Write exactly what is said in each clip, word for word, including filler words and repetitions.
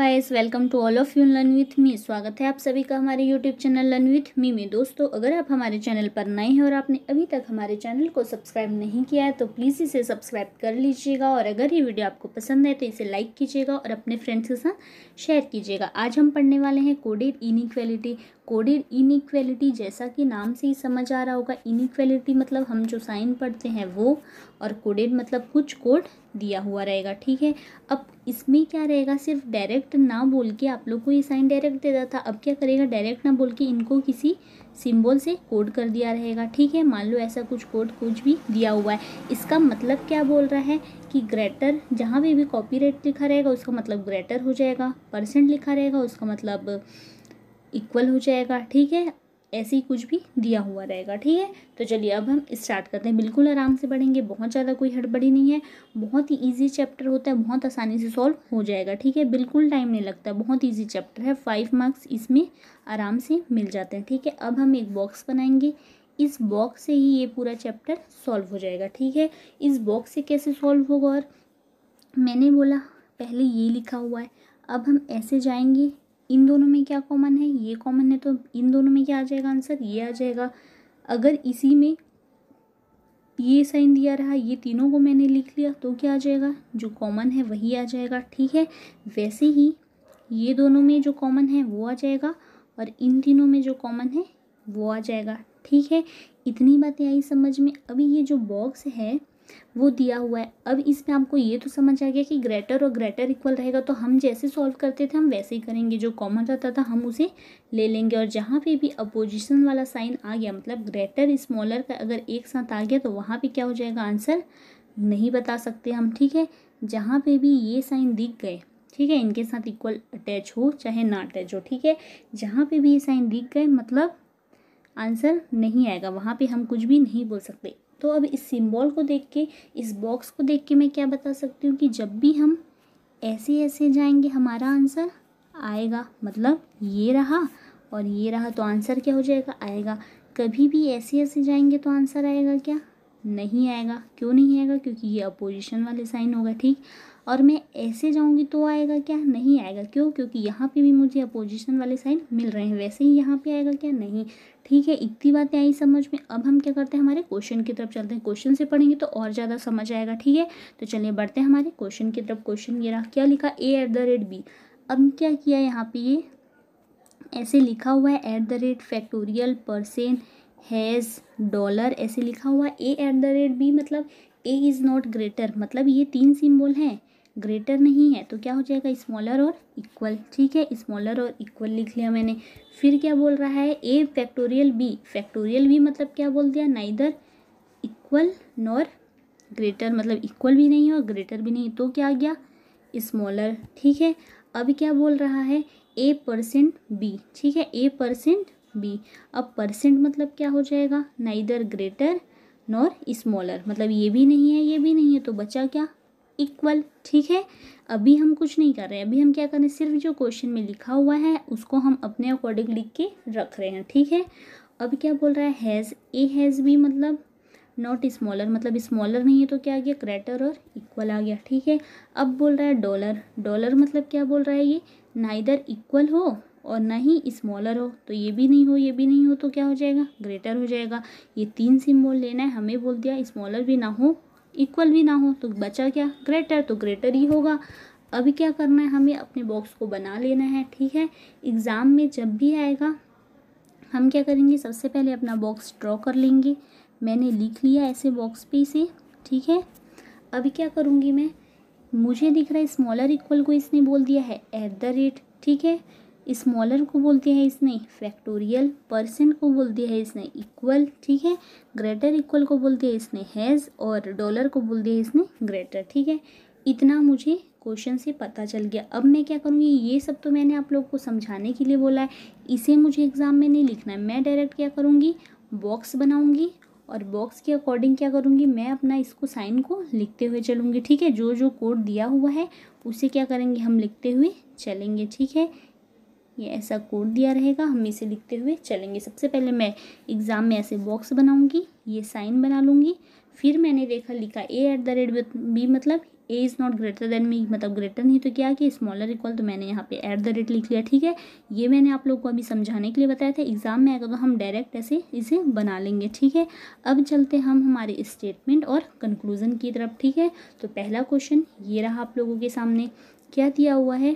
Guys, welcome to all of you learn with me. स्वागत है आप सभी का हमारे YouTube channel learn with me में। दोस्तों, अगर आप हमारे चैनल पर नए हैं और आपने अभी तक हमारे चैनल को सब्सक्राइब नहीं किया है तो प्लीज़ इसे सब्सक्राइब कर लीजिएगा और अगर ये वीडियो आपको पसंद है तो इसे लाइक कीजिएगा और अपने फ्रेंड्स के साथ शेयर कीजिएगा। आज हम पढ़ने वाले हैं कोडेड इनइक्वालिटी। कोडेड इनइक्वालिटी जैसा कि नाम से ही समझ आ रहा होगा, इनइक्वालिटी मतलब हम जो साइन पढ़ते हैं वो, और कोडेड मतलब कुछ कोड दिया हुआ रहेगा। ठीक है, अब इसमें क्या रहेगा, सिर्फ डायरेक्ट ना बोल के आप लोग को ये साइन डायरेक्ट दे देता था, अब क्या करेगा, डायरेक्ट ना बोल के इनको किसी सिंबल से कोड कर दिया रहेगा। ठीक है, मान लो ऐसा कुछ कोड कुछ भी दिया हुआ है, इसका मतलब क्या बोल रहा है कि ग्रेटर, जहाँ पे भी कॉपीराइट लिखा रहेगा उसका मतलब ग्रेटर हो जाएगा, परसेंट लिखा रहेगा उसका मतलब इक्वल हो जाएगा। ठीक है, ऐसे ही कुछ भी दिया हुआ रहेगा। ठीक है, तो चलिए अब हम स्टार्ट करते हैं। बिल्कुल आराम से पढ़ेंगे, बहुत ज़्यादा कोई हड़बड़ी नहीं है, बहुत ही इजी चैप्टर होता है, बहुत आसानी से सॉल्व हो जाएगा। ठीक है, बिल्कुल टाइम नहीं लगता, बहुत इजी चैप्टर है, फाइव मार्क्स इसमें आराम से मिल जाते हैं। ठीक है, अब हम एक बॉक्स बनाएंगे, इस बॉक्स से ही ये पूरा चैप्टर सॉल्व हो जाएगा। ठीक है, इस बॉक्स से कैसे सॉल्व होगा, और मैंने बोला पहले ये लिखा हुआ है, अब हम ऐसे जाएंगे, इन दोनों में क्या कॉमन है, ये कॉमन है, तो इन दोनों में क्या आ जाएगा आंसर, ये आ जाएगा। अगर इसी में ये साइन दिया रहा, ये तीनों को मैंने लिख लिया, तो क्या आ जाएगा, जो कॉमन है वही आ जाएगा। ठीक है, वैसे ही ये दोनों में जो कॉमन है वो आ जाएगा और इन तीनों में जो कॉमन है वो आ जाएगा। ठीक है, इतनी बातें आई समझ में। अभी ये जो बॉक्स है वो दिया हुआ है, अब इसमें आपको ये तो समझ आ गया कि ग्रेटर और ग्रेटर इक्वल रहेगा, तो हम जैसे सॉल्व करते थे हम वैसे ही करेंगे, जो कॉमन रहता था हम उसे ले लेंगे, और जहाँ पे भी अपोजिशन वाला साइन आ गया, मतलब ग्रेटर स्मॉलर का अगर एक साथ आ गया तो वहाँ पे क्या हो जाएगा, आंसर नहीं बता सकते हम। ठीक है, जहाँ पे भी ये साइन दिख गए, ठीक है, इनके साथ इक्वल अटैच हो चाहे ना अटैच हो, ठीक है, जहाँ पे भी ये साइन दिख गए मतलब आंसर नहीं आएगा, वहाँ पे हम कुछ भी नहीं बोल सकते। तो अब इस सिंबल को देख के, इस बॉक्स को देख के मैं क्या बता सकती हूँ कि जब भी हम ऐसे ऐसे जाएंगे हमारा आंसर आएगा, मतलब ये रहा और ये रहा तो आंसर क्या हो जाएगा, आएगा। कभी भी ऐसे ऐसे जाएंगे तो आंसर आएगा क्या, नहीं आएगा। क्यों नहीं आएगा, क्योंकि ये अपोजिशन वाले साइन होगा। ठीक, और मैं ऐसे जाऊंगी तो आएगा क्या, नहीं आएगा। क्यों, क्योंकि यहाँ पे भी मुझे अपोजिशन वाले साइन मिल रहे हैं, वैसे ही यहाँ पे आएगा क्या, नहीं। ठीक है, इतनी बातें आई समझ में। अब हम क्या करते हैं, हमारे क्वेश्चन की तरफ चलते हैं, क्वेश्चन से पढ़ेंगे तो और ज़्यादा समझ आएगा। ठीक है, तो चलिए बढ़ते हैं हमारे क्वेश्चन की तरफ। क्वेश्चन ये रहा, क्या लिखा, A at the rate B. अब क्या किया, यहाँ पे ये ऐसे लिखा हुआ है, at the rate factorial percent hash dollar, ऐसे लिखा हुआ है। A at the rate B मतलब ए इज़ नॉट ग्रेटर, मतलब ये तीन सिंबल हैं, ग्रेटर नहीं है, तो क्या हो जाएगा, स्मॉलर और इक्वल। ठीक है, स्मॉलर और इक्वल लिख लिया मैंने। फिर क्या बोल रहा है, A factorial B, factorial B मतलब क्या बोल दिया, नाइदर इक्वल नॉर ग्रेटर, मतलब इक्वल भी नहीं है और ग्रेटर भी नहीं, तो क्या आ गया, स्मॉलर। ठीक है, अब क्या बोल रहा है, ए परसेंट बी, ठीक है, ए परसेंट बी, अब परसेंट मतलब क्या हो जाएगा, नाइदर ग्रेटर नॉर स्मॉलर, मतलब ये भी नहीं है ये भी नहीं है, तो बचा क्या, इक्वल। ठीक है, अभी हम कुछ नहीं कर रहे हैं, अभी हम क्या कर रहे हैं, सिर्फ जो क्वेश्चन में लिखा हुआ है उसको हम अपने अकॉर्डिंग लिख के रख रहे हैं। ठीक है, अब क्या बोल रहा है, हैज़, ए हैज़ बी मतलब नॉट स्मॉलर, मतलब स्मॉलर नहीं है तो क्या आ गया, ग्रेटर और इक्वल आ गया। ठीक है, अब बोल रहा है डॉलर, डॉलर मतलब क्या बोल रहा है, ये नाइदर इक्वल हो और ना ही स्मॉलर हो, तो ये भी नहीं हो ये भी नहीं हो, तो क्या हो जाएगा, ग्रेटर हो जाएगा। ये तीन सिंबल लेना है, हमें बोल दिया स्मॉलर भी ना हो इक्वल भी ना हो, तो बचा क्या, ग्रेटर, तो ग्रेटर ही होगा। अभी क्या करना है, हमें अपने बॉक्स को बना लेना है। ठीक है, एग्ज़ाम में जब भी आएगा हम क्या करेंगे, सबसे पहले अपना बॉक्स ड्रॉ कर लेंगे। मैंने लिख लिया ऐसे बॉक्स पे इसे। ठीक है, अभी क्या करूँगी मैं, मुझे दिख रहा है स्मॉलर इक्वल को इसने बोल दिया है एट द रेट, ठीक है, स्मॉलर को बोल दिया है इसने फैक्टोरियल, परसेंट को बोल दिया है इसने इक्वल, ठीक है, ग्रेटर इक्वल को बोल दिया इसने हैज़, और डॉलर को बोल दिया इसने ग्रेटर। ठीक है, इतना मुझे क्वेश्चन से पता चल गया। अब मैं क्या करूँगी, ये सब तो मैंने आप लोग को समझाने के लिए बोला है, इसे मुझे एग्ज़ाम में नहीं लिखना है, मैं डायरेक्ट क्या करूँगी, बॉक्स बनाऊँगी और बॉक्स के अकॉर्डिंग क्या करूँगी, मैं अपना इसको साइन को लिखते हुए चलूँगी। ठीक है, जो जो कोड दिया हुआ है उसे क्या करेंगे, हम लिखते हुए चलेंगे। ठीक है, ये ऐसा कोड दिया रहेगा, हम इसे लिखते हुए चलेंगे। सबसे पहले मैं एग्ज़ाम में ऐसे बॉक्स बनाऊंगी, ये साइन बना लूँगी, फिर मैंने देखा लिखा A at the rate B मतलब A is not greater than me, मतलब ग्रेटर नहीं तो क्या कि स्मॉलर इक्वल, तो मैंने यहाँ पे एट द रेट लिख लिया। ठीक है, ये मैंने आप लोग को अभी समझाने के लिए बताया था, एग्जाम में आएगा तो हम डायरेक्ट ऐसे इसे बना लेंगे। ठीक है, अब चलते हम हमारे स्टेटमेंट और कंक्लूजन की तरफ। ठीक है, तो पहला क्वेश्चन ये रहा आप लोगों के सामने, क्या दिया हुआ है,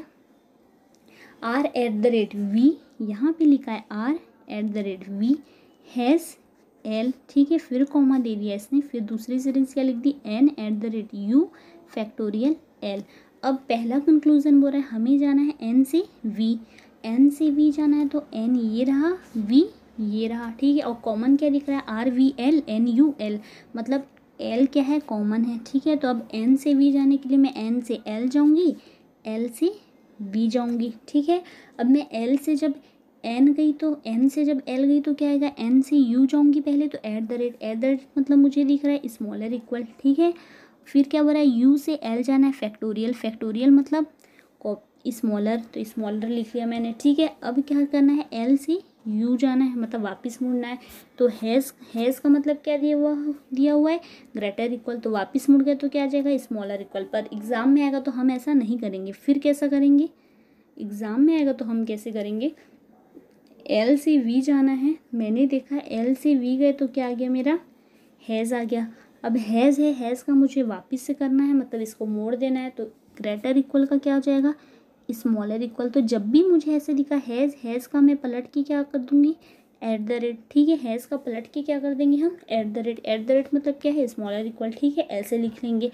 R at the rate V, यहाँ पे लिखा है R at the rate V hash L. ठीक है, फिर कॉमा दे दिया इसने, फिर दूसरी सीरीज क्या लिख दी, N at the rate U factorial L. अब पहला कंक्लूजन बोल रहा है हमें जाना है एन से वी, एन से वी जाना है तो एन ये रहा, वी ये रहा। ठीक है, और कॉमन क्या दिख रहा है, R V L N U L, मतलब एल क्या है, कॉमन है। ठीक है, तो अब एन से वी जाने के लिए मैं एन से एल जाऊंगी, एल से वी जाऊंगी। ठीक है, अब मैं एल से जब एन गई तो एन से जब एल गई तो क्या आएगा, एन से यू जाऊंगी पहले, तो at the rate, at the rate मतलब मुझे दिख रहा है स्मॉलर इक्वल। ठीक है, फिर क्या बोल रहा है, यू से एल जाना है फैक्टोरियल, फैक्टोरियल मतलब स्मॉलर, तो स्मॉलर लिख लिया मैंने। ठीक है, अब क्या करना है, एल से यू जाना है, मतलब वापस मुड़ना है, तो हैज़, हैज़ का मतलब क्या दिया हुआ दिया हुआ है, ग्रेटर इक्वल, तो वापस मुड़ गए तो क्या आ जाएगा, स्मॉलर इक्वल। पर एग्ज़ाम में आएगा तो हम ऐसा नहीं करेंगे, फिर कैसा करेंगे, एग्ज़ाम में आएगा तो हम कैसे करेंगे, एल से वी जाना है, मैंने देखा एल से वी गए तो क्या आ गया मेरा, हैज़ आ गया। अब हैज़ है, हैज़ का मुझे वापस से करना है, मतलब इसको मोड़ देना है, तो ग्रेटर इक्वल का क्या हो जाएगा, स्मॉलर इक्वल। तो जब भी मुझे ऐसे दिखा हैज़, हैज़ का मैं पलट के क्या कर दूंगी, एट द रेट। ठीक है, हैज़ का पलट के क्या कर देंगे हम, at the rate, at the rate मतलब क्या है, स्मॉलर इक्वल। ठीक है, ऐसे लिख लेंगे।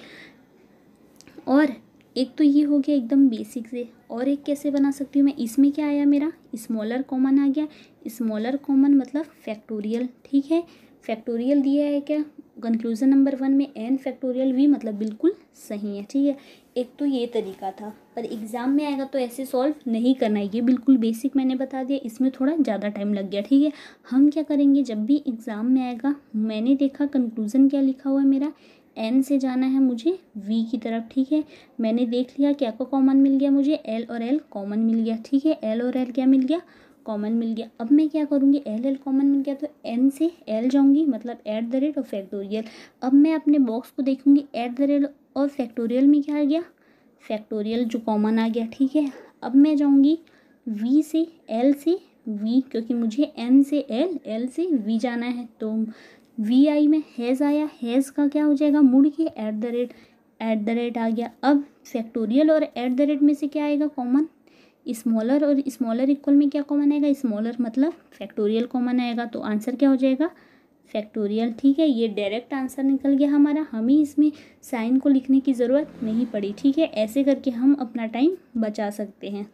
और एक तो ये हो गया एकदम बेसिक से, और एक कैसे बना सकती हूँ मैं, इसमें क्या आया मेरा, स्मॉलर कॉमन आ गया, स्मॉलर कॉमन मतलब फैक्टोरियल। ठीक है, फैक्टोरियल दिया है क्या, कंक्लूजन नंबर वन में एन फैक्टोरियल वी, मतलब बिल्कुल सही है। ठीक है, एक तो ये तरीका था, पर एग्ज़ाम में आएगा तो ऐसे सॉल्व नहीं करना है, ये बिल्कुल बेसिक मैंने बता दिया, इसमें थोड़ा ज़्यादा टाइम लग गया। ठीक है, हम क्या करेंगे, जब भी एग्ज़ाम में आएगा, मैंने देखा कंक्लूजन क्या लिखा हुआ है मेरा, एन से जाना है मुझे वी की तरफ। ठीक है, मैंने देख लिया क्या को कॉमन मिल गया मुझे, एल और एल कॉमन मिल गया। ठीक है, एल और एल क्या मिल गया, कॉमन मिल गया। अब मैं क्या करूँगी, एल एल कॉमन मिल गया तो एन से एल जाऊँगी, मतलब एट द रेट और फैक्टोरियल। अब मैं अपने बॉक्स को देखूँगी, एट द रेट और फैक्टोरियल में क्या आ गया, फैक्टोरियल जो कॉमन आ गया। ठीक है, अब मैं जाऊँगी वी से एल से वी, क्योंकि मुझे एन से एल, एल से वी जाना है, तो वी आई में हैज़ आया, हैज़ का क्या हो जाएगा, मुड़ के at the rate, at the rate आ गया। अब फैक्टोरियल और एट द रेट में से क्या आएगा कॉमन, स्मॉलर, और स्मॉलर इक्वल में क्या कॉमन आएगा, स्मॉलर मतलब फैक्टोरियल कॉमन आएगा, तो आंसर क्या हो जाएगा, फैक्टोरियल। ठीक है, ये डायरेक्ट आंसर निकल गया हमारा, हमें इसमें साइन को लिखने की ज़रूरत नहीं पड़ी। ठीक है, ऐसे करके हम अपना टाइम बचा सकते हैं।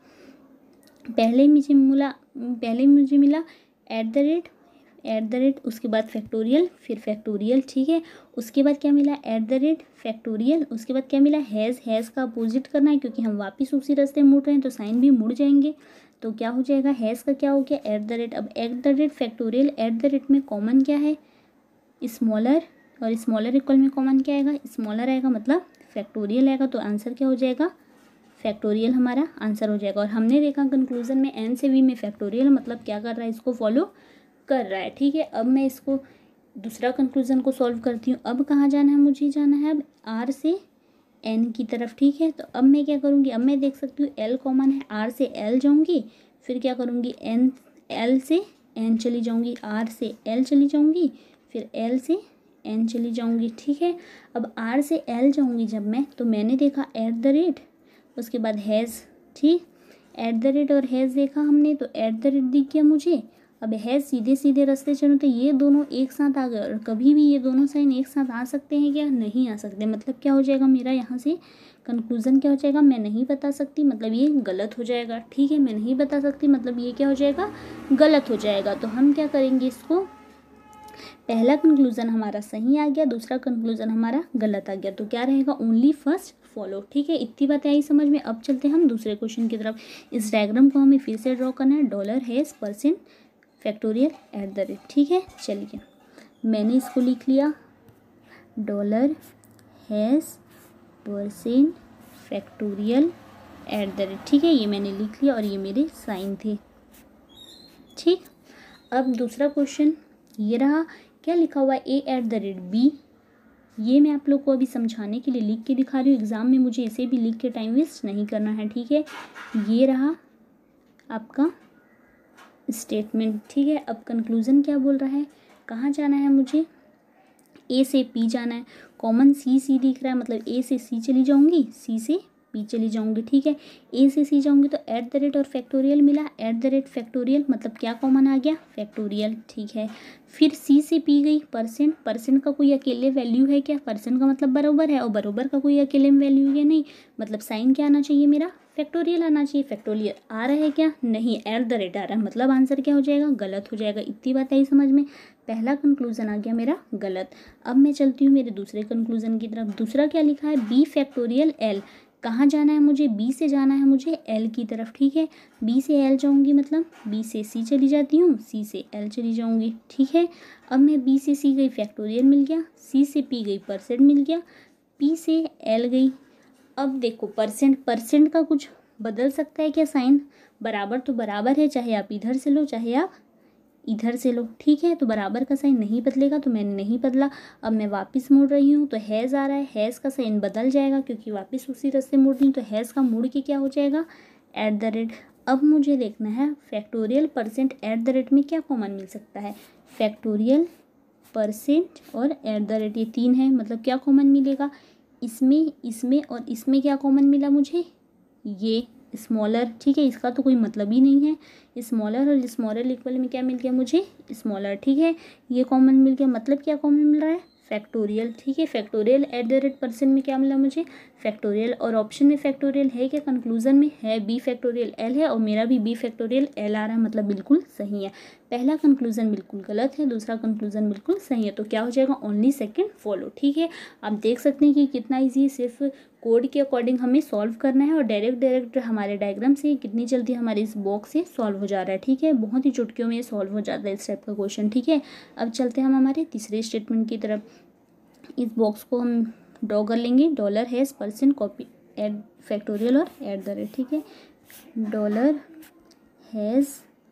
पहले मुझे मिला पहले मुझे मिला at the rate, at the rate, उसके बाद फैक्टोरियल, फिर फैक्टोरियल। ठीक है, उसके बाद क्या मिला, एट द रेट फैक्टोरियल, उसके बाद क्या मिला, हैज़, हैज़ का अपोजिट करना है, क्योंकि हम वापस उसी रास्ते मुड़ रहे हैं तो साइन भी मुड़ जाएंगे, तो क्या हो जाएगा, हैज़ का क्या हो गया, एट द रेट। अब at the rate factorial, at the rate में कॉमन क्या है, स्मॉलर, और स्मॉलर इक्वल में कॉमन क्या आएगा, स्मॉलर आएगा, मतलब फैक्टोरियल आएगा, तो आंसर क्या हो जाएगा, फैक्टोरियल हमारा आंसर हो जाएगा। और हमने देखा कंक्लूजन में एन से वी में फैक्टोरियल मतलब क्या कर रहा है, इसको फॉलो कर रहा है। ठीक है, अब मैं इसको दूसरा कंक्लूजन को सॉल्व करती हूँ। अब कहाँ जाना है, मुझे जाना है अब आर से एन की तरफ। ठीक है, तो अब मैं क्या करूँगी, अब मैं देख सकती हूँ एल कॉमन है, आर से एल जाऊँगी, फिर क्या करूँगी, एन, एल से एन चली जाऊँगी, आर से एल चली जाऊँगी, फिर एल से एन चली जाऊँगी। ठीक है, अब आर से एल जाऊँगी जब मैं, तो मैंने देखा एट द रेट, उसके बाद हैज़। ठीक, एट द रेट और हैज़ देखा हमने, तो एट द रेट दिख गया मुझे। अब हैज़ सीधे सीधे रास्ते चलो तो ये दोनों एक साथ आ गए, और कभी भी ये दोनों साइन एक साथ आ सकते हैं क्या, नहीं आ सकते। मतलब क्या हो जाएगा मेरा यहाँ से कंक्लूजन क्या हो जाएगा, मैं नहीं बता सकती, मतलब ये गलत हो जाएगा। ठीक है, मैं नहीं बता सकती मतलब ये क्या हो जाएगा, गलत हो जाएगा। तो हम क्या करेंगे, इसको पहला कंक्लूजन हमारा सही आ गया, दूसरा कंक्लूजन हमारा गलत आ गया, तो क्या रहेगा, ओनली फर्स्ट फॉलो। ठीक है, इतनी बातें आई समझ में। अब चलते हैं हम दूसरे क्वेश्चन की तरफ। इस डायग्राम को हमें फिर से ड्रॉ करना है, dollar hash percent factorial at the rate. ठीक है, चलिए मैंने इसको लिख लिया, dollar hash percent factorial at the rate. ठीक है, ये मैंने लिख लिया और ये मेरे साइन थे। ठीक, अब दूसरा क्वेश्चन ये रहा, क्या लिखा हुआ है, A at the rate B ये मैं आप लोग को अभी समझाने के लिए लिख के दिखा रही हूँ, एग्ज़ाम में मुझे इसे भी लिख के टाइम वेस्ट नहीं करना है, ठीक है। ये रहा आपका स्टेटमेंट, ठीक है। अब कंक्लूज़न क्या बोल रहा है, कहाँ जाना है मुझे, ए से पी जाना है। कॉमन सी सी दिख रहा है, मतलब ए से सी चली जाऊंगी, सी से पी चली जाऊंगी, ठीक है। ए से सी जाऊंगी तो एट द रेट और फैक्टोरियल मिला, एट द रेट फैक्टोरियल मतलब क्या कॉमन आ गया, फैक्टोरियल, ठीक है। फिर सी से पी गई, परसेंट, परसेंट का कोई अकेले वैल्यू है क्या, परसेंट का मतलब बराबर है, और बराबर का कोई अकेले में वैल्यू है नहीं, मतलब साइन क्या आना चाहिए मेरा, फैक्टोरियल आना चाहिए। फैक्टोरियल आ रहा है क्या, नहीं, एट द रेट आ रहा है, मतलब आंसर क्या हो जाएगा, गलत हो जाएगा। इतनी बात आई समझ में, पहला कंक्लूजन आ गया मेरा गलत। अब मैं चलती हूँ मेरे दूसरे कंक्लूजन की तरफ। दूसरा क्या लिखा है, बी फैक्टोरियल एल, कहाँ जाना है मुझे, बी से जाना है मुझे एल की तरफ, ठीक है। बी से एल जाऊँगी, मतलब बी से सी चली जाती हूँ, सी से एल चली जाऊँगी, ठीक है। अब मैं बी से सी गई, फैक्टोरियल मिल गया, सी से पी गई, परसेंट मिल गया, पी से एल गई। अब देखो परसेंट, परसेंट का कुछ बदल सकता है क्या साइन, बराबर तो बराबर है, चाहे आप इधर से लो चाहे आप इधर से लो, ठीक है। तो बराबर का साइन नहीं बदलेगा, तो मैंने नहीं बदला। अब मैं वापस मुड़ रही हूँ तो हैज़ आ रहा है, हैज़ का साइन बदल जाएगा क्योंकि वापस उसी रास्ते मुड़ रही हूँ, तो हैज़ का मुड़ के क्या हो जाएगा, एट द रेट। अब मुझे देखना है factorial percent at the rate में क्या कॉमन मिल सकता है, फैक्टोरियल परसेंट और एट द रेट, ये तीन है, मतलब क्या कॉमन मिलेगा, इसमें इसमें और इसमें क्या कॉमन मिला मुझे, ये स्मॉलर, ठीक है। इसका तो कोई मतलब ही नहीं है, स्मॉलर और स्मॉलर इक्वल में क्या मिल गया मुझे, स्मॉलर, ठीक है। ये कॉमन मिल गया, मतलब क्या कॉमन मिल रहा है, फैक्टोरियल, ठीक है। Factorial at the rate percent में क्या मिला मुझे, फैक्टोरियल, और ऑप्शन में फैक्टोरियल है क्या, कंक्लूजन में है बी फैक्टोरियल एल है, और मेरा भी बी फैक्टोरियल एल आ रहा है, मतलब बिल्कुल सही है। पहला कंक्लूजन बिल्कुल गलत है, दूसरा कंक्लूजन बिल्कुल सही है, तो क्या हो जाएगा, ओनली सेकेंड फॉलो, ठीक है। आप देख सकते हैं कि कितना ईजी है, सिर्फ कोड के अकॉर्डिंग हमें सॉल्व करना है, और डायरेक्ट डायरेक्ट हमारे डायग्राम से कितनी जल्दी हमारे इस बॉक्स से सॉल्व हो जा रहा है, ठीक है। बहुत ही चुटकियों में सॉल्व हो जाता है इस टाइप का क्वेश्चन, ठीक है। अब चलते हैं हम हमारे तीसरे स्टेटमेंट की तरफ। इस बॉक्स को हम ड्रॉ कर लेंगे, dollar hash percent copy at factorial और एट द रेट, ठीक है। डॉलर हैज़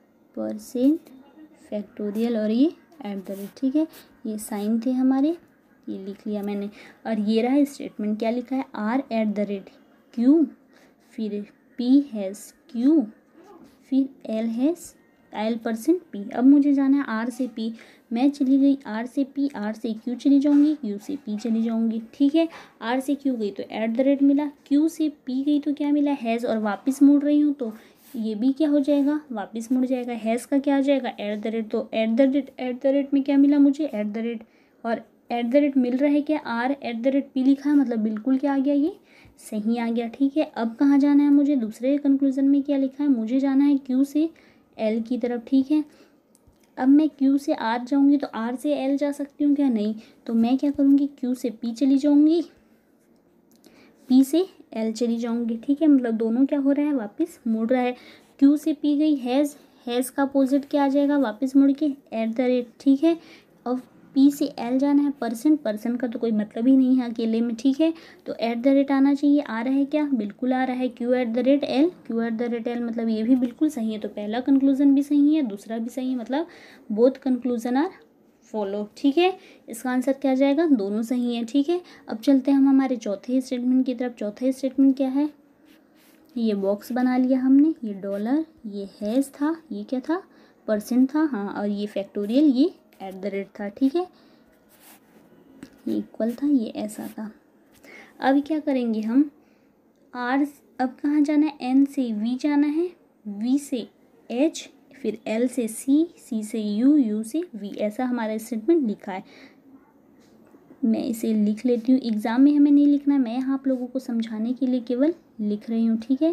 परसेंट फैक्टोरियल और ये एट द रेट, ठीक है। ये साइन थे हमारे, ये लिख लिया मैंने, और ये रहा स्टेटमेंट, क्या लिखा है, R at the rate Q, फिर पी हैज़ क्यू, फिर L hash L percent P. अब मुझे जाना है आर से पी, मैं चली गई आर से पी, आर से क्यू चली जाऊंगी, क्यू से पी चली जाऊंगी, ठीक है। आर से क्यू गई तो एट द रेट मिला, क्यू से पी गई तो क्या मिला, हैज़, और वापस मुड़ रही हूँ तो ये भी क्या हो जाएगा, वापस मुड़ जाएगा, हैज़ का क्या आ जाएगा, एट द रेट, तो at the rate, at the rate में क्या मिला मुझे, एट द रेट, और एट द रेट मिल रहा है क्या, R at the rate P लिखा है, मतलब बिल्कुल क्या आ गया, ये सही आ गया, ठीक है। अब कहाँ जाना है मुझे, दूसरे कंक्लूजन में क्या लिखा है, मुझे जाना है क्यू से एल की तरफ, ठीक है। अब मैं क्यू से आर जाऊंगी तो आर से एल जा सकती हूँ क्या, नहीं, तो मैं क्या करूँगी, क्यू से पी चली जाऊँगी, पी से एल चली जाऊँगी, ठीक है। मतलब दोनों क्या हो रहा है, वापस मुड़ रहा है। क्यू से पी गई, हैज़, हैज़ का अपोजिट क्या आ जाएगा, वापस मुड़ के एट द रेट, ठीक है। अब पी से एल जाना है, परसेंट, परसेंट का तो कोई मतलब ही नहीं है अकेले में, ठीक है। तो एट द रेट आना चाहिए, आ रहा है क्या, बिल्कुल आ रहा है, Q at the rate L, Q at the rate L, मतलब ये भी बिल्कुल सही है। तो पहला कंक्लूजन भी सही है, दूसरा भी सही है, मतलब बोथ कंक्लूजन आर फॉलो, ठीक है। इसका आंसर क्या आ जाएगा, दोनों सही है, ठीक है। अब चलते हैं हम हमारे चौथे स्टेटमेंट की तरफ। चौथा स्टेटमेंट क्या है, ये बॉक्स बना लिया हमने, ये डॉलर, ये हैज़ था, ये क्या था, परसेंट था, हाँ, और ये फैक्टोरियल, ये एट द रेट था, ठीक है। ये इक्वल था, ये ऐसा था। अब क्या करेंगे हम, आर, अब कहाँ जाना है, एन से वी जाना है, वी से एच, फिर एल से सी, सी से यू, यू से वी, ऐसा हमारा स्टेटमेंट लिखा है। मैं इसे लिख लेती हूँ, एग्ज़ाम में हमें नहीं लिखना है, मैं यहाँ आप लोगों को समझाने के लिए केवल लिख रही हूँ, ठीक है।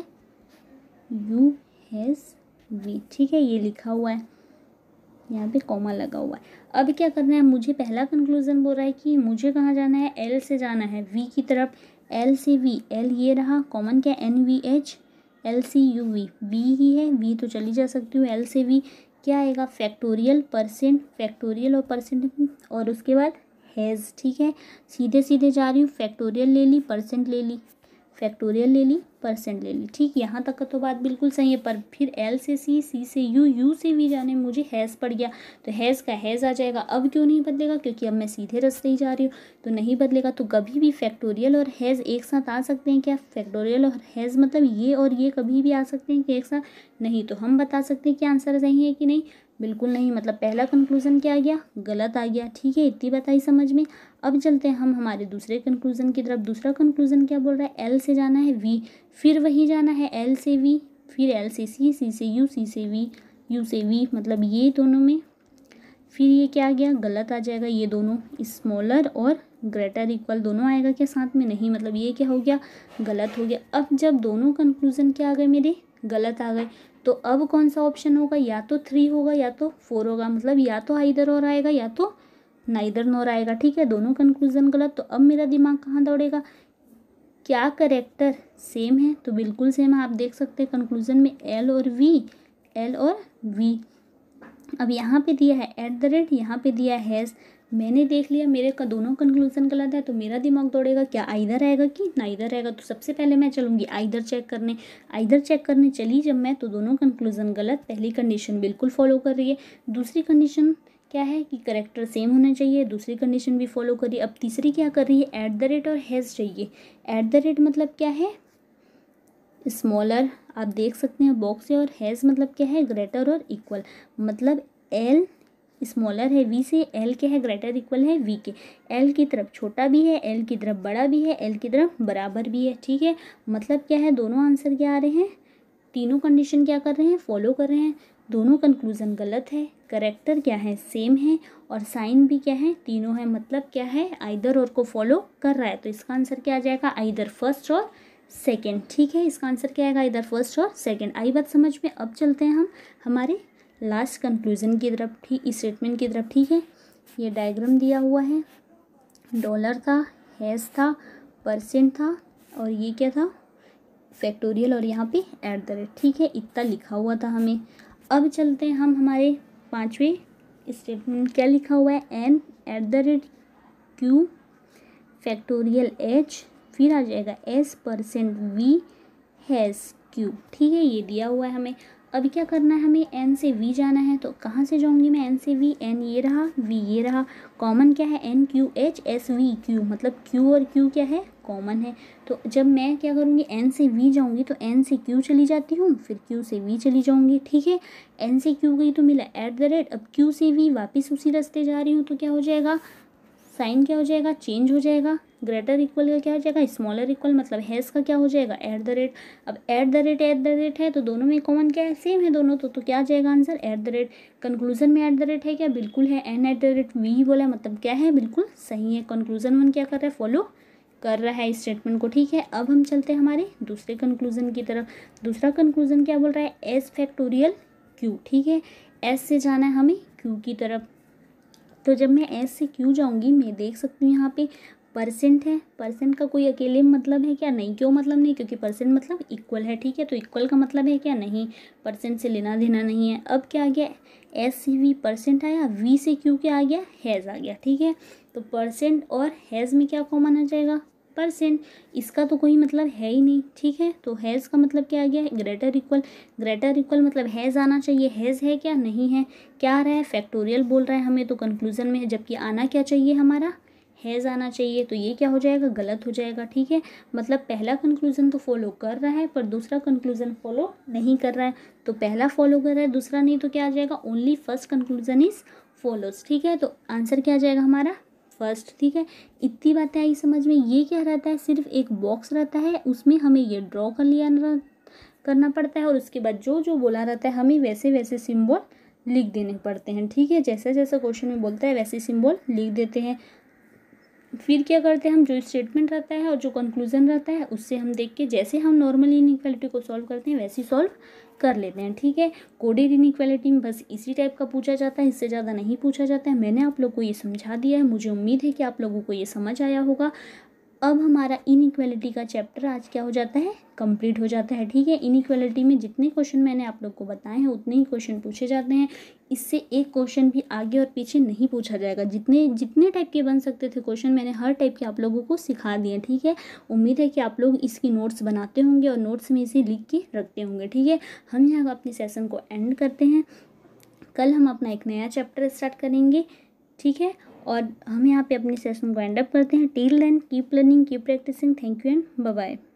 यू हैज़ वी, ठीक है, ये लिखा हुआ है, यहाँ पे कॉमा लगा हुआ है। अब क्या करना है मुझे, पहला कंक्लूजन बोल रहा है कि मुझे कहाँ जाना है, एल से जाना है वी की तरफ, एल से वी, एल ये रहा कॉमन, क्या, N V H, L C U V, V ही है, वी तो चली जा सकती हूँ, एल से वी क्या आएगा, फैक्टोरियल परसेंट, फैक्टोरियल और परसेंट, और उसके बाद हैज़, ठीक है। सीधे सीधे जा रही हूँ, फैक्टोरियल ले ली, परसेंट ले ली, फैक्टोरियल ले ली, परसेंट ले ली। ठीक, यहाँ तक का तो बात बिल्कुल सही है। पर फिर एल से सी, सी से यू, यू से वी जाने में मुझे हैज़ पड़ गया, तो हैज़ का हैज़ आ जाएगा। अब क्यों नहीं बदलेगा? क्योंकि अब मैं सीधे रास्ते ही जा रही हूँ, तो नहीं बदलेगा। तो कभी भी फैक्टोरियल और हैज़ एक साथ आ सकते हैं क्या? फैक्टोरियल और हैज़ मतलब ये और ये कभी भी आ सकते हैं कि एक साथ? नहीं। तो हम बता सकते हैं कि आंसर सही है कि नहीं? बिल्कुल नहीं। मतलब पहला कंक्लूजन क्या आ गया? गलत आ गया। ठीक है, इतनी बात आई समझ में। अब चलते हैं हम हमारे दूसरे कंक्लूजन की तरफ। दूसरा कंक्लूजन क्या बोल रहा है? एल से जाना है वी, फिर वही जाना है एल से वी, फिर एल से सी, सी से यू, सी से वी, यू से वी। मतलब ये दोनों में फिर ये क्या आ गया? गलत आ जाएगा। ये दोनों स्मॉलर और ग्रेटर इक्वल दोनों आएगा क्या साथ में? नहीं। मतलब ये क्या हो गया? गलत हो गया। अब जब दोनों कंक्लूजन क्या आ गए मेरे? गलत आ गए, तो अब कौन सा ऑप्शन होगा? या तो थ्री होगा या तो फोर होगा। मतलब या तो आइदर और आएगा या तो नाइदर नॉर आएगा। ठीक है, दोनों कंक्लूजन गलत। तो अब मेरा दिमाग कहाँ दौड़ेगा? क्या करेक्टर सेम है? तो बिल्कुल सेम है। आप देख सकते हैं कंक्लूजन में एल और वी, एल और वी। अब यहाँ पे दिया है एट द रेट, यहाँ पे दिया है हैज़। मैंने देख लिया मेरे का दोनों कंक्लूजन गलत है, तो मेरा दिमाग दौड़ेगा क्या आइदर आएगा कि नाइदर आएगा। तो सबसे पहले मैं चलूँगी आइदर चेक करने। आइदर चेक करने चली जब मैं, तो दोनों कंक्लूजन गलत। पहली कंडीशन बिल्कुल फॉलो कर रही है। दूसरी कंडीशन क्या है कि करेक्टर सेम होना चाहिए, दूसरी कंडीशन भी फॉलो करिए। अब तीसरी क्या कर रही है? एट द रेट और हैज़ चाहिए। एट द रेट मतलब क्या है? स्मॉलर, आप देख सकते हैं बॉक्स है। और हैज़ मतलब क्या है? ग्रेटर और इक्वल। मतलब एल स्मॉलर है वी से, एल क्या है? ग्रेटर इक्वल है वी के। एल की तरफ छोटा भी है, एल की तरफ बड़ा भी है, एल की तरफ बराबर भी है। ठीक है, मतलब क्या है? दोनों आंसर क्या आ रहे हैं? तीनों कंडीशन क्या कर रहे हैं? फॉलो कर रहे हैं। दोनों कंक्लूजन गलत है, करेक्टर क्या है? सेम है, और साइन भी क्या है? तीनों है। मतलब क्या है? आइदर और को फॉलो कर रहा है। तो इसका आंसर क्या आ जाएगा? आइदर फर्स्ट और सेकेंड। ठीक है, इसका आंसर क्या आएगा? इधर फर्स्ट और सेकेंड। आई बात समझ में। अब चलते हैं हम हमारे लास्ट कंक्लूजन की तरफ, ठीक, इस स्टेटमेंट की तरफ। ठीक है, ये डायग्राम दिया हुआ है। डॉलर था, हैज़ था, परसेंट था, और ये क्या था? फैक्टोरियल, और यहाँ पे एट द रेट। ठीक है, इतना लिखा हुआ था हमें। अब चलते हैं हम हमारे पांचवें स्टेटमेंट। क्या लिखा हुआ है? N at the rate Q factorial H, फिर आ जाएगा S percent V hash Q. ठीक है, ये दिया हुआ है हमें। अभी क्या करना है? हमें एन से वी जाना है। तो कहाँ से जाऊँगी मैं एन से वी? एन ये रहा, वी ये रहा। कॉमन क्या है? N Q H S V Q. मतलब क्यू और क्यू क्या है? कॉमन है। तो जब मैं क्या करूँगी? एन से वी जाऊँगी तो एन से क्यू चली जाती हूँ, फिर क्यू से वी चली जाऊँगी। ठीक है, एन से क्यू गई तो मिला एट द रेट। अब क्यू से वी वापस उसी रास्ते जा रही हूँ, तो क्या हो जाएगा? साइन क्या हो जाएगा? चेंज हो जाएगा। ग्रेटर इक्वल का क्या हो जाएगा? Smaller equal. मतलब हैज़ का क्या हो जाएगा? At the rate. अब at the rate at the rate है, तो दोनों में कॉमन क्या है? सेम है दोनों। तो तो क्या आ जाएगा answer? At the rate. Conclusion में एट द रेट है क्या? बिल्कुल है। N at the rate V बोला, मतलब क्या है? बिल्कुल सही है। कंक्लूजन वन क्या कर रहा है? फॉलो कर रहा है इस स्टेटमेंट को। ठीक है, अब हम चलते हैं हमारे दूसरे कंक्लूजन की तरफ। दूसरा कंक्लूजन क्या बोल रहा है? S factorial Q. ठीक है, एस से जाना है हमें क्यू की तरफ। तो जब मैं एस से क्यू जाऊंगी, मैं देख सकती हूँ यहाँ पे परसेंट है। परसेंट का कोई अकेले मतलब है क्या? नहीं। क्यों मतलब नहीं? क्योंकि परसेंट मतलब इक्वल है। ठीक है, तो इक्वल का मतलब है क्या? नहीं, परसेंट से लेना देना नहीं है। अब क्या आ गया? एस से वी परसेंट आया, वी से क्यू क्या आ गया? हैज़ आ गया। ठीक है, तो परसेंट और हैज़ में क्या कॉमन आ जाएगा? परसेंट। इसका तो कोई मतलब है ही नहीं। ठीक है, तो हैज़ का मतलब क्या आ गया? Greater equal. ग्रेटर इक्वल मतलब हैज़ आना चाहिए। हैज़ है क्या? नहीं है। क्या आ रहा है? फैक्टोरियल बोल रहा है हमें, तो कंक्लूजन में है, जबकि आना क्या चाहिए हमारा? हैज़ आना चाहिए। तो ये क्या हो जाएगा? गलत हो जाएगा। ठीक है, मतलब पहला कंक्लूजन तो फॉलो कर रहा है, पर दूसरा कंक्लूजन फॉलो नहीं कर रहा है। तो पहला फॉलो कर रहा है, दूसरा नहीं, तो क्या आ जाएगा? Only first conclusion is follows. ठीक है, तो आंसर क्या आ जाएगा हमारा? फर्स्ट। ठीक है, इतनी बातें आई समझ में। ये क्या रहता है? सिर्फ एक बॉक्स रहता है, उसमें हमें ये ड्रॉ कर लिया करना पड़ता है, और उसके बाद जो जो बोला रहता है हमें वैसे वैसे सिंबल लिख देने पड़ते हैं। ठीक है, जैसे जैसे क्वेश्चन में बोलता है वैसे सिंबल लिख देते हैं। फिर क्या करते हैं हम? जो स्टेटमेंट रहता है और जो कंक्लूजन रहता है उससे हम देख के, जैसे हम नॉर्मली इनइक्वालिटी को सॉल्व करते हैं वैसे सॉल्व कर लेते हैं। ठीक है, कोडेड इनइक्वालिटी में बस इसी टाइप का पूछा जाता है, इससे ज़्यादा नहीं पूछा जाता है। मैंने आप लोग को ये समझा दिया है। मुझे उम्मीद है कि आप लोगों को ये समझ आया होगा। अब हमारा इनइक्वालिटी का चैप्टर आज क्या हो जाता है, कंप्लीट हो जाता है। ठीक है, इनइक्वालिटी में जितने क्वेश्चन मैंने आप लोग को बताए हैं उतने ही क्वेश्चन पूछे जाते हैं। इससे एक क्वेश्चन भी आगे और पीछे नहीं पूछा जाएगा। जितने जितने टाइप के बन सकते थे क्वेश्चन मैंने हर टाइप के आप लोगों को सिखा दिए। ठीक है, उम्मीद है कि आप लोग इसकी नोट्स बनाते होंगे और नोट्स में इसे लिख के रखते होंगे। ठीक है, हम यहाँ अपने सेशन को एंड करते हैं। कल हम अपना एक नया चैप्टर स्टार्ट करेंगे। ठीक है, और हम यहाँ पे अपनी सेशन को एंड अप करते हैं। Till then keep learning, keep practising. Thank you and bye bye.